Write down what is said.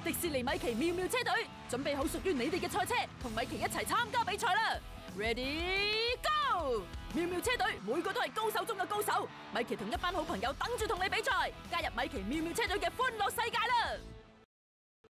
迪士尼米奇妙妙車隊準備好屬於你哋嘅賽車，同米奇一齊參加比賽啦 ！Ready go！ 妙妙車隊每個都係高手中嘅高手，米奇同一班好朋友等住同你比賽，加入米奇妙妙車隊嘅歡樂世界啦！